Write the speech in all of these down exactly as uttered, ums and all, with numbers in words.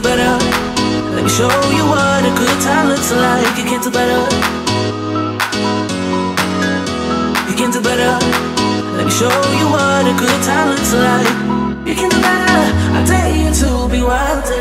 better. Let me show you what a good time looks like. You can do better. You can do better. Let me show you what a good time looks like. You can do better. I dare you to be wilder.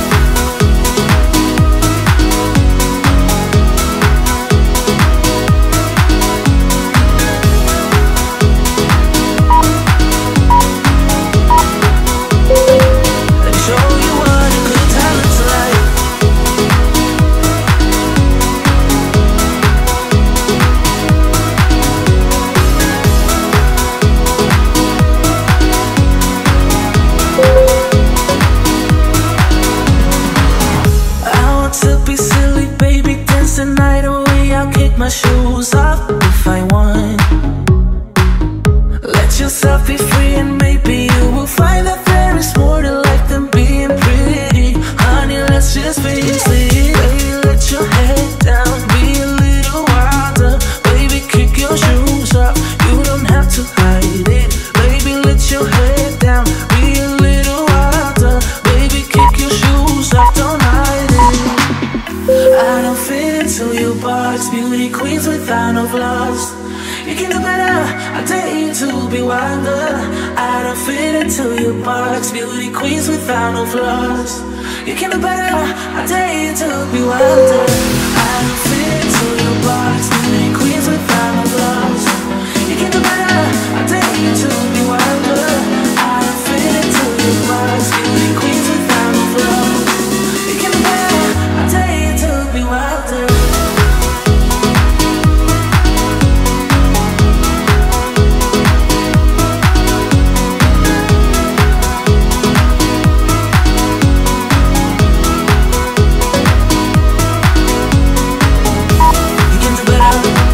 My shoes off if I want. Let yourself be free and maybe you will find that there is more to life than being pretty. Honey, let's just face it. Baby, let your head down, be a little wilder. Baby, kick your shoes off, you don't have to hide it. Baby, let your head down, be a little wilder. Baby, kick your shoes off, don't hide it. I don't fit into your box, beauty queens without no flaws. You can do better, I dare you to be wilder. I don't fit into your box, beauty queens without no flaws. You can do better, I dare you to be wilder. I don't fit into your box, beauty queens without no flaws. You can do better, I dare you to be wilder. I don't fit into your box, beauty queens without no flaws. You can do better, I dare you to be wilder. You can do better.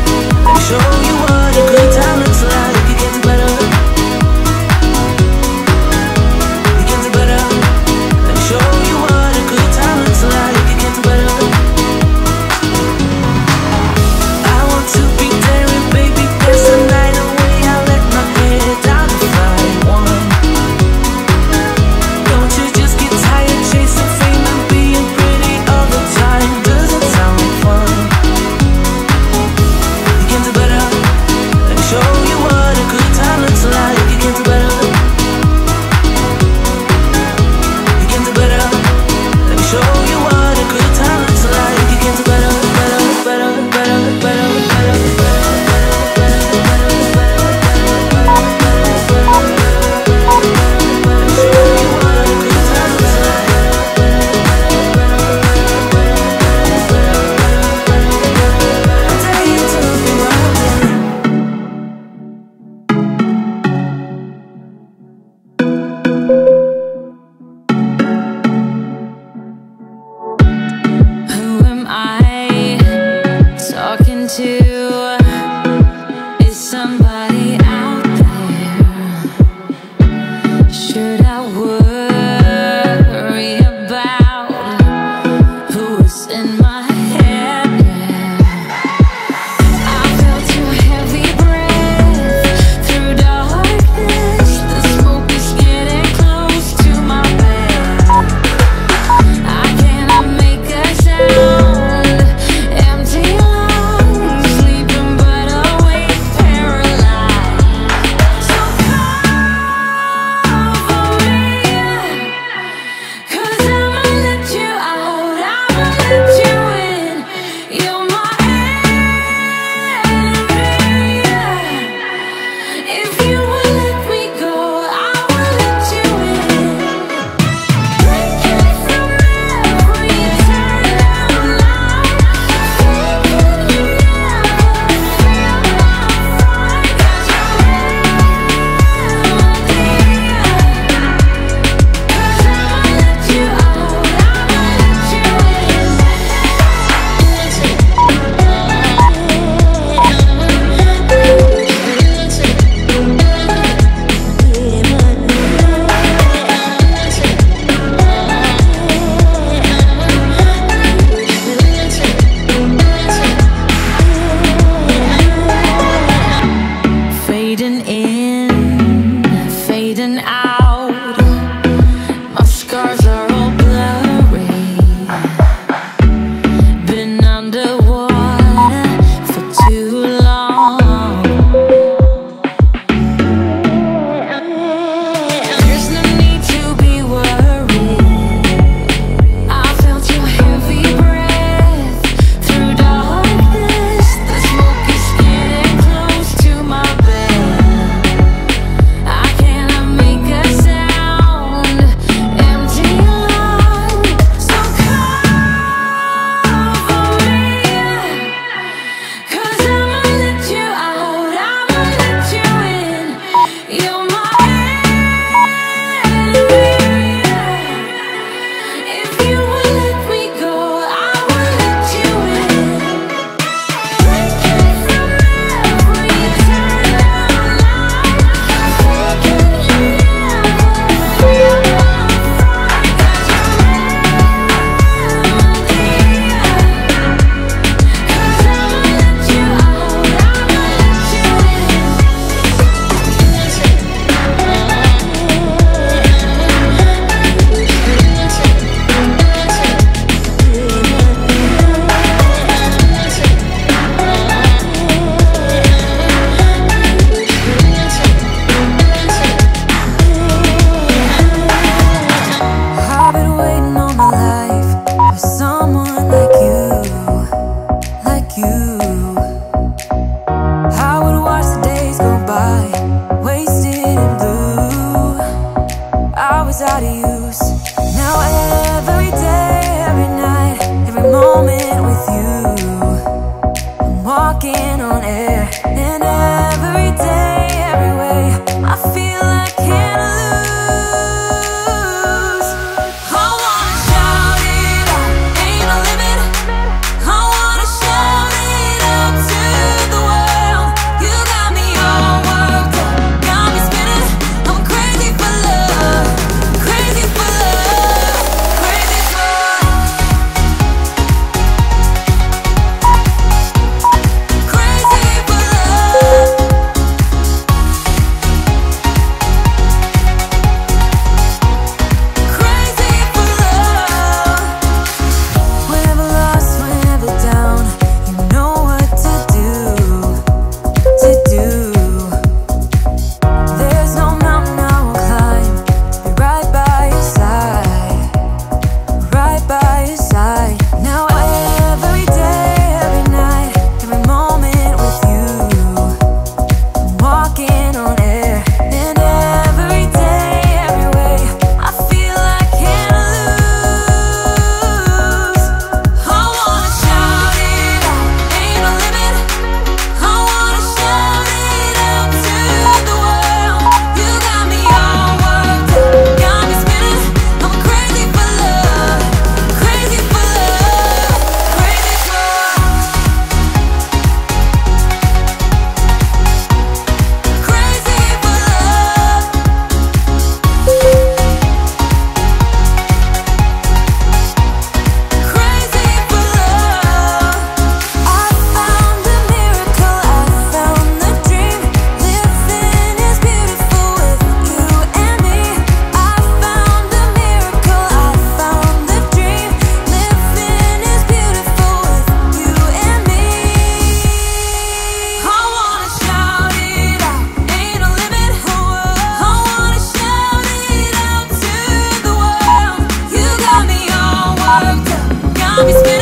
love. Got me scared.